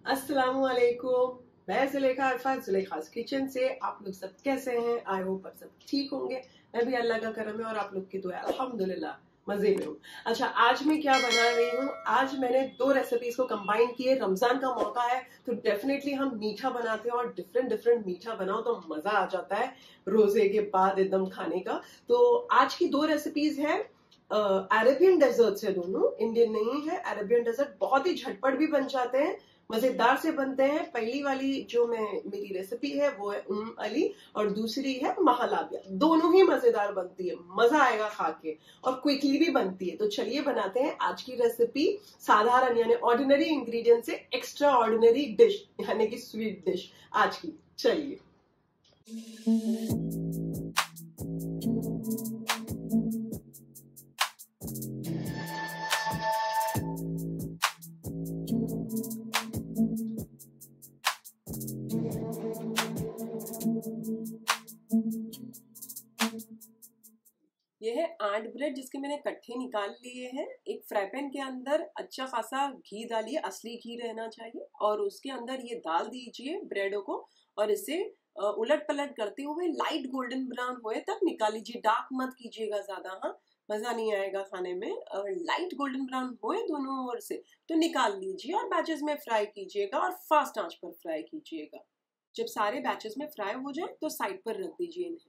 अस्सलामुअलैकुम। मैं जुलेखा अरफात, जुलेखास किचन से। आप लोग सब कैसे हैं? आई होप आप सब ठीक होंगे। मैं भी अल्लाह का करम है और आप लोग की दुआ अल्हम्दुलिल्लाह मजे में हूँ। अच्छा, आज मैं क्या बना रही हूँ? आज मैंने दो रेसिपीज को कंबाइन किए। रमजान का मौका है तो डेफिनेटली हम मीठा बनाते हैं और डिफरेंट डिफरेंट मीठा बनाओ तो मजा आ जाता है रोजे के बाद एकदम खाने का। तो आज की दो रेसिपीज है अरेबियन डेजर्ट से, दोनों इंडियन नहीं है। अरेबियन डेजर्ट बहुत ही झटपट भी बन जाते हैं, मजेदार से बनते हैं। पहली वाली जो मेरी रेसिपी है वो है अली, और दूसरी है महालाबिया। दोनों ही मजेदार बनती है, मजा आएगा खा के, और क्विकली भी बनती है। तो चलिए बनाते हैं आज की रेसिपी। साधारण यानी ऑर्डिनरी इंग्रेडिएंट से एक्स्ट्रा ऑर्डिनरी डिश यानी कि स्वीट डिश आज की। चलिए। ये है आंट ब्रेड, जिसके मैंने कट्ठे निकाल लिए हैं। एक फ्राई पैन के अंदर अच्छा खासा घी डालिए, असली घी रहना चाहिए, और उसके अंदर ये डाल दीजिए ब्रेडों को, और इसे उलट पलट करते हुए लाइट गोल्डन ब्राउन होए तक निकाल लीजिए। डार्क मत कीजिएगा ज्यादा, हाँ मजा नहीं आएगा खाने में। और लाइट गोल्डन ब्राउन होए दोनों ओर से तो निकाल लीजिए और बैचेस में फ्राई कीजिएगा, और फास्ट आंच पर फ्राई कीजिएगा। जब सारे बैचेस में फ्राई हो जाए तो साइड पर रख दीजिए इन्हें।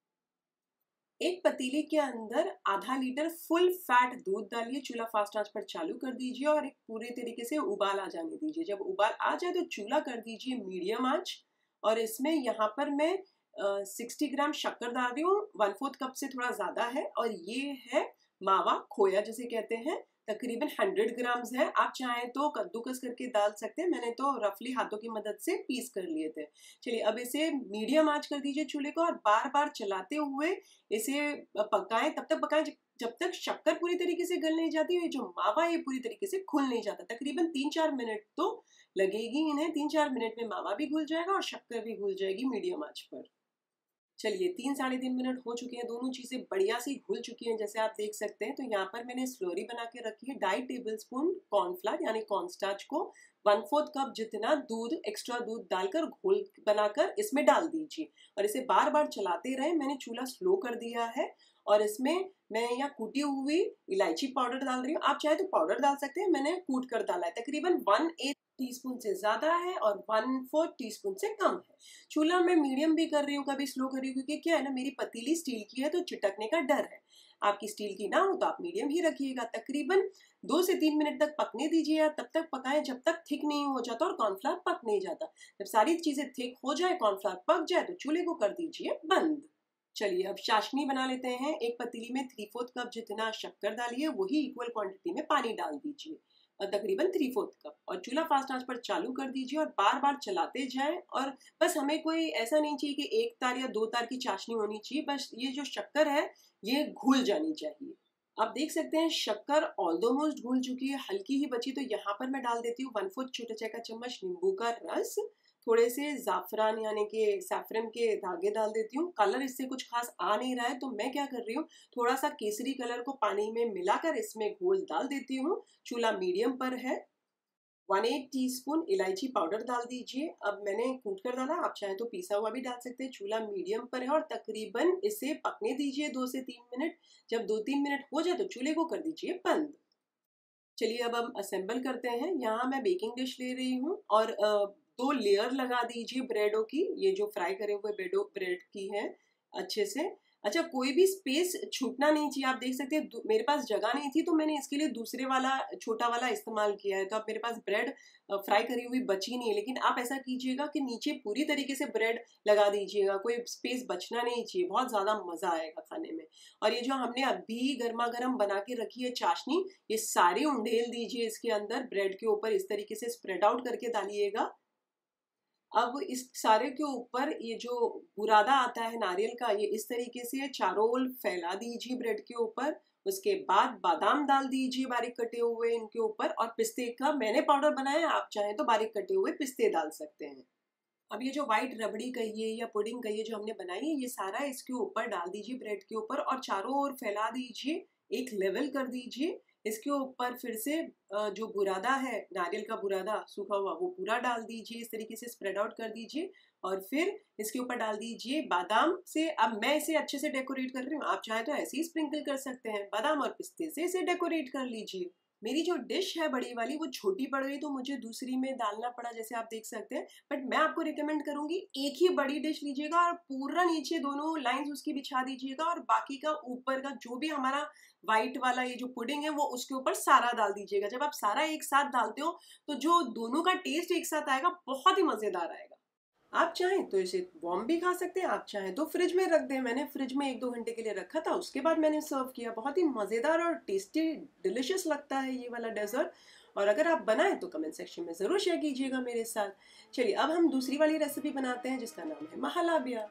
एक पतीली के अंदर आधा लीटर फुल फैट दूध डालिए, चूल्हा फास्ट आंच पर चालू कर दीजिए और एक पूरे तरीके से उबाल आ जाने दीजिए। जब उबाल आ जाए तो चूल्हा कर दीजिए मीडियम आंच, और इसमें यहाँ पर मैं 60 ग्राम शक्कर डाल रही हूँ। 1/4 कप से थोड़ा ज्यादा है, और ये है मावा, खोया जिसे कहते हैं। तकरीबन 100 ग्राम्स है। आप चाहें तो कद्दूकस करके डाल सकते हैं, मैंने तो रफली हाथों की मदद से पीस कर लिए थे। चलिए अब इसे मीडियम आंच कर दीजिए चूल्हे को, और बार बार चलाते हुए इसे पकाएं। तब तक पकाएं जब तक शक्कर पूरी तरीके से गल नहीं जाती, ये जो मावा ये पूरी तरीके से घुल नहीं जाता। तकरीबन 3-4 मिनट तो लगेगी इन्हें। 3-4 मिनट में मावा भी घुल जाएगा और शक्कर भी घुल जाएगी मीडियम आंच पर। चलिए 3-3.5 मिनट हो चुके हैं, दोनों चीजें बढ़िया सी घुल चुकी हैं जैसे आप देख सकते हैं। तो यहाँ पर मैंने स्लोरी बना के रखी है। 2.5 टेबल स्पून कॉर्नफ्लावर यानी कॉर्नस्टार्च को 1/4 कप जितना दूध, एक्स्ट्रा दूध डालकर घोल बनाकर इसमें डाल दीजिए, और इसे बार बार चलाते रहे। मैंने चूल्हा स्लो कर दिया है, और इसमें मैं यहाँ कूटी हुई इलायची पाउडर डाल रही हूँ। आप चाहे तो पाउडर डाल सकते हैं, मैंने कूट कर डाला है। तकरीबन 1/8 टीस्पून से ज्यादा है और 1/4 टीस्पून से कम है। चूल्हा मैं मीडियम भी कर रही हूँ, कभी स्लो कर रही हूँ, क्योंकि क्या है ना, मेरी पतीली स्टील की है तो चिटकने का डर है। आपकी स्टील की ना हो तो आप मीडियम ही रखिएगा। तकरीबन 2 से 3 मिनट तक पकने दीजिए। तब तक पकाएं जब तक थिक नहीं हो जाता और कॉर्नफ्लावर पक नहीं जाता। जब सारी चीजें थिक हो जाए, कॉर्नफ्लावर पक जाए, तो चूल्हे को कर दीजिए बंद। चलिए अब चाशनी बना लेते हैं। एक पतीली में 3/4 कप जितना शक्कर डालिए, वही इक्वल क्वांटिटी में पानी डाल दीजिए, और तकरीबन 3/4 कप, और चूल्हा फास्ट आंच पर चालू कर दीजिए और बार बार चलाते जाएं। और बस हमें कोई ऐसा नहीं चाहिए कि 1 तार या 2 तार की चाशनी होनी चाहिए, बस ये जो शक्कर है ये घुल जानी चाहिए। आप देख सकते हैं शक्कर ऑलमोस्ट घुल चुकी है, हल्की ही बची। तो यहाँ पर मैं डाल देती हूँ 1/4 छोटे चाय का चम्मच नींबू का रस, थोड़े से जाफरान यानी कि सैफरन के धागे डाल देती हूँ। कलर इससे कुछ खास आ नहीं रहा है तो मैं क्या कर रही हूँ, थोड़ा सा केसरी कलर को पानी में मिलाकर इसमें घोल डाल देती हूँ। चूल्हा मीडियम पर है। 1/8 टीस्पून इलायची पाउडर डाल दीजिए। अब मैंने कूट कर डाला, आप चाहे तो पीसा हुआ भी डाल सकते हैं। चूल्हा मीडियम पर है और तकरीबन इसे पकने दीजिए 2 से 3 मिनट। जब 2-3 मिनट हो जाए तो चूल्हे को कर दीजिए बंद। चलिए अब हम असेंबल करते हैं। यहाँ मैं बेकिंग डिश ले रही हूँ, और 2 लेयर लगा दीजिए ब्रेडों की। ये जो फ्राई करे हुए ब्रेड की है अच्छे से। अच्छा, कोई भी स्पेस छूटना नहीं चाहिए। आप देख सकते हैं मेरे पास जगह नहीं थी तो मैंने इसके लिए दूसरे वाला छोटा वाला इस्तेमाल किया है। तो अब मेरे पास ब्रेड फ्राई करी हुई बची नहीं है, लेकिन आप ऐसा कीजिएगा कि नीचे पूरी तरीके से ब्रेड लगा दीजिएगा, कोई स्पेस बचना नहीं चाहिए। बहुत ज्यादा मजा आएगा खाने में। और ये जो हमने अभी गर्मा गर्म बना के रखी है चाशनी, ये सारी उंडेल दीजिए इसके अंदर, ब्रेड के ऊपर इस तरीके से स्प्रेड आउट करके डालिएगा। अब इस सारे के ऊपर ये जो बुरादा आता है नारियल का, ये इस तरीके से चारों ओर फैला दीजिए ब्रेड के ऊपर। उसके बाद बादाम डाल दीजिए बारीक कटे हुए इनके ऊपर, और पिस्ते का मैंने पाउडर बनाया है, आप चाहें तो बारीक कटे हुए पिस्ते डाल सकते हैं। अब ये जो व्हाइट रबड़ी कहिए या पुडिंग कहिए जो हमने बनाई है, ये सारा इसके ऊपर डाल दीजिए ब्रेड के ऊपर, और चारों ओर फैला दीजिए, एक लेवल कर दीजिए। इसके ऊपर फिर से जो बुरादा है, नारियल का बुरादा सूखा हुआ, वो पूरा डाल दीजिए, इस तरीके से स्प्रेड आउट कर दीजिए। और फिर इसके ऊपर डाल दीजिए बादाम से। अब मैं इसे अच्छे से डेकोरेट कर रही हूँ, आप चाहे तो ऐसे ही स्प्रिंकल कर सकते हैं, बादाम और पिस्ते से इसे डेकोरेट कर लीजिए। मेरी जो डिश है बड़ी वाली वो छोटी पड़ गई तो मुझे दूसरी में डालना पड़ा, जैसे आप देख सकते हैं। बट मैं आपको रिकमेंड करूंगी एक ही बड़ी डिश लीजिएगा और पूरा नीचे दोनों लाइंस उसकी बिछा दीजिएगा, और बाकी का ऊपर का जो भी हमारा व्हाइट वाला ये जो पुडिंग है वो उसके ऊपर सारा डाल दीजिएगा। जब आप सारा एक साथ डालते हो तो जो दोनों का टेस्ट एक साथ आएगा, बहुत ही मजेदार आएगा। आप चाहें तो इसे वार्म भी खा सकते हैं, आप चाहें तो फ्रिज में रख दें। मैंने फ्रिज में 1-2 घंटे के लिए रखा था, उसके बाद मैंने सर्व किया। बहुत ही मज़ेदार और टेस्टी डिलिशियस लगता है ये वाला डेजर्ट। और अगर आप बनाएं तो कमेंट सेक्शन में ज़रूर शेयर कीजिएगा मेरे साथ। चलिए अब हम दूसरी वाली रेसिपी बनाते हैं जिसका नाम है महालाबिया।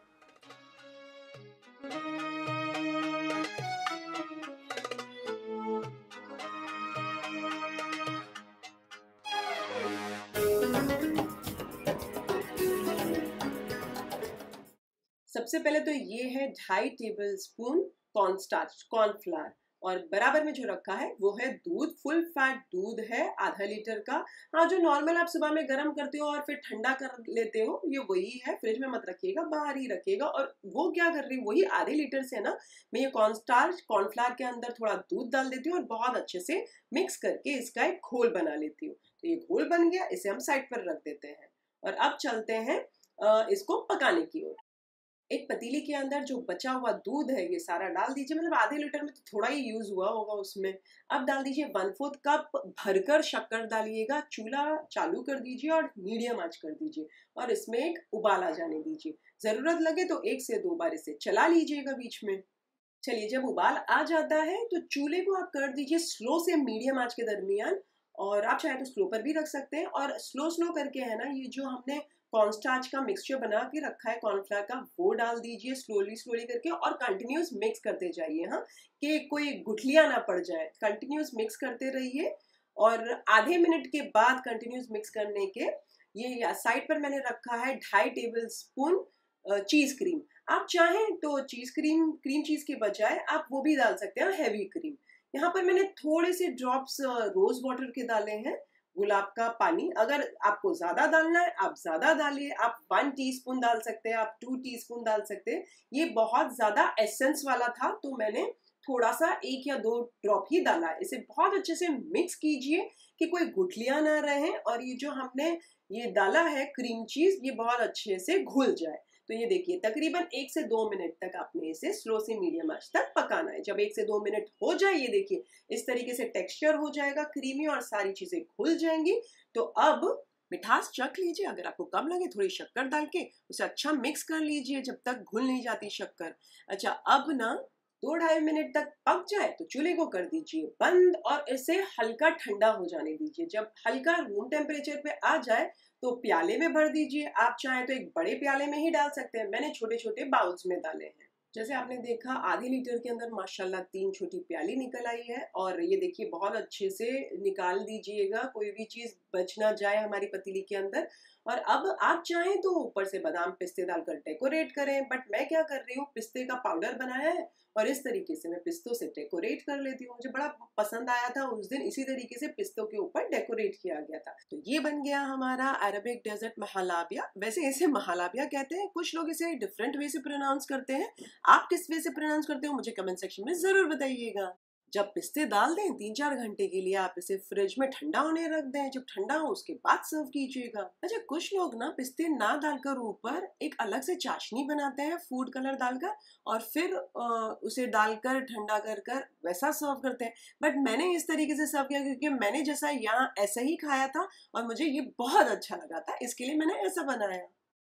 सबसे पहले तो ये है 2.5 टेबल स्पून कॉर्नस्टार्च, कॉर्नफ्लावर। और बराबर में जो रखा है वो है दूध, फुल फैट दूध है आधा लीटर का। हाँ, जो नॉर्मल आप सुबह में गर्म करते हो और फिर ठंडा कर लेते हो, ये वही है। फ्रिज में मत रखिएगा, बाहर ही रखिएगा। और वो क्या कर रही हूँ, वही आधे लीटर से ना मैं ये कॉर्नस्टार्च कॉर्नफ्लावर के अंदर थोड़ा दूध डाल देती हूँ और बहुत अच्छे से मिक्स करके इसका एक घोल बना लेती हूँ। तो ये घोल बन गया, इसे हम साइड पर रख देते हैं। और अब चलते हैं इसको पकाने की ओर। एक पतीली के अंदर जो बचा हुआ दूध है ये सारा डाल दीजिए। मतलब आधे लीटर में तो थोड़ा ही यूज हुआ होगा उसमें। अब डाल दीजिए 1/4 कप भरकर शक्कर डालिएगा। चूल्हा चालू कर दीजिए और मीडियम आंच कर दीजिए और इसमें एक उबाल आ जाने दीजिए। जरूरत लगे तो 1 से 2 बार इसे चला लीजिएगा बीच में। चलिए, जब उबाल आ जाता है तो चूल्हे को आप कर दीजिए स्लो से मीडियम आंच के दरमियान। और आप चाहे तो स्लो पर भी रख सकते हैं। और स्लो स्लो करके है ना, ये जो हमने कॉर्नस्टार्च का मिक्सचर बना के रखा है कॉर्नफ्लावर का, वो डाल दीजिए स्लोली स्लोली करके और कंटिन्यूस मिक्स करते जाइए। हाँ, कि कोई गुठलियां ना पड़ जाए, कंटिन्यूस मिक्स करते रहिए। और आधे मिनट के बाद कंटिन्यूस मिक्स करने के ये साइड पर मैंने रखा है 2.5 टेबल स्पून चीज क्रीम। आप चाहें तो क्रीम चीज के बजाय आप वो भी डाल सकते हैं, हैवी क्रीम। यहाँ पर मैंने थोड़े से ड्रॉप्स रोज वाटर के डाले हैं, गुलाब का पानी। अगर आपको ज्यादा डालना है आप ज्यादा डालिए, आप 1 टीस्पून डाल सकते हैं, आप 2 टीस्पून डाल सकते हैं। ये बहुत ज्यादा एसेंस वाला था तो मैंने थोड़ा सा 1 या 2 ड्रॉप ही डाला है। इसे बहुत अच्छे से मिक्स कीजिए कि कोई गुठलियां ना रहे और ये जो हमने ये डाला है क्रीम चीज, ये बहुत अच्छे से घुल जाए। तो ये देखिए तकरीबन 1 से 2 मिनट तक आपने इसे स्लो से मीडियम आंच तक पकाना है। जब 1 से 2 मिनट हो जाए, ये देखिए इस तरीके से टेक्सचर हो जाएगा क्रीमी और सारी चीजें घुल जाएंगी। तो अब मिठास चख लीजिए, अगर आपको कम लगे थोड़ी शक्कर डाल के उसे अच्छा मिक्स कर लीजिए जब तक घुल नहीं जाती शक्कर। अच्छा, अब ना 2-2.5 मिनट तक पक जाए तो चूल्हे को कर दीजिए बंद और इसे हल्का ठंडा हो जाने दीजिए। जब हल्का रूम टेम्परेचर पे आ जाए तो प्याले में भर दीजिए। आप चाहें तो एक बड़े प्याले में ही डाल सकते हैं, मैंने छोटे छोटे बाउल्स में डाले हैं। जैसे आपने देखा आधे लीटर के अंदर माशाल्लाह 3 छोटी प्याली निकल आई है। और ये देखिए बहुत अच्छे से निकाल दीजिएगा, कोई भी चीज बच ना जाए हमारी पतीली के अंदर। और अब आप चाहें तो ऊपर से बादाम पिस्ते डालकर डेकोरेट करें, बट मैं क्या कर रही हूँ, पिस्ते का पाउडर बनाया है और इस तरीके से मैं पिस्तों से डेकोरेट कर लेती हूँ। मुझे बड़ा पसंद आया था उस दिन, इसी तरीके से पिस्तों के ऊपर डेकोरेट किया गया था। तो ये बन गया हमारा अरबिक डेजर्ट महालाबिया। वैसे इसे महालाबिया कहते हैं, कुछ लोग इसे डिफरेंट वे से प्रोनाउंस करते हैं। आप किस वे से प्रोनाउंस करते हो मुझे कमेंट सेक्शन में जरूर बताइएगा। जब पिस्ते डाल दें 3-4 घंटे के लिए आप इसे फ्रिज में ठंडा होने रख दें। जब ठंडा हो उसके बाद सर्व कीजिएगा। अच्छा, कुछ लोग ना पिस्ते ना डालकर ऊपर एक अलग से चाशनी बनाते हैं फूड कलर डालकर और फिर उसे डालकर ठंडा कर कर वैसा सर्व करते हैं। बट मैंने इस तरीके से सर्व किया क्योंकि मैंने जैसा यहाँ ऐसा ही खाया था और मुझे ये बहुत अच्छा लगा था, इसके लिए मैंने ऐसा बनाया।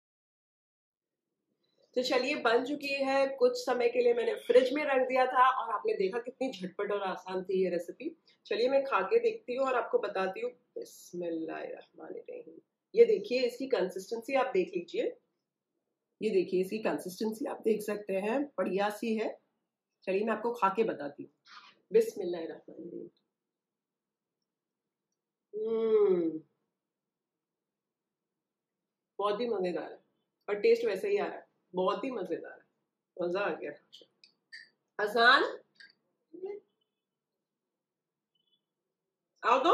तो चलिए, बन चुकी है। कुछ समय के लिए मैंने फ्रिज में रख दिया था और आपने देखा कितनी झटपट और आसान थी ये रेसिपी। चलिए मैं खा के देखती हूँ और आपको बताती हूँ। बिस्मिल्लाहिर्रहमानिर्रहीम। ये देखिए इसकी कंसिस्टेंसी आप देख लीजिए। ये देखिए इसकी कंसिस्टेंसी आप देख सकते हैं, बढ़िया सी है। चलिए मैं आपको खा के बताती हूँ। बिस्मिल्लाहिर्रहमानिर्रहीम। बहुत ही मजेदार है और टेस्ट वैसे ही आ रहा है, बहुत ही मजेदार है, मजा आ गया। आसान आओ तो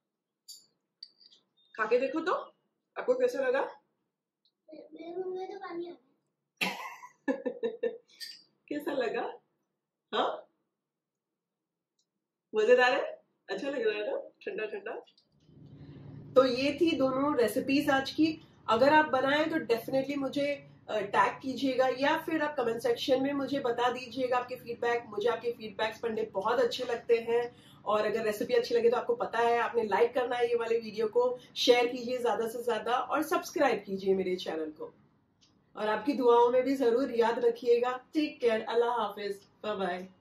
खा के देखो तो आपको कैसा लगा? मेरे मुंह में तो पानी आ गया। कैसा लगा? हाँ, मजेदार है, अच्छा लग रहा है ना, ठंडा ठंडा। तो ये थी दोनों रेसिपीज आज की। अगर आप बनाएं तो डेफिनेटली मुझे टैग कीजिएगा या फिर आप कमेंट सेक्शन में मुझे बता दीजिएगा आपके फीडबैक। मुझे आपके फीडबैक्स पढ़ने बहुत अच्छे लगते हैं। और अगर रेसिपी अच्छी लगे तो आपको पता है आपने लाइक करना है, ये वाले वीडियो को शेयर कीजिए ज्यादा से ज्यादा और सब्सक्राइब कीजिए मेरे चैनल को। और आपकी दुआओं में भी जरूर याद रखिएगा। टेक केयर, अल्लाह हाफिज, बाय बाय।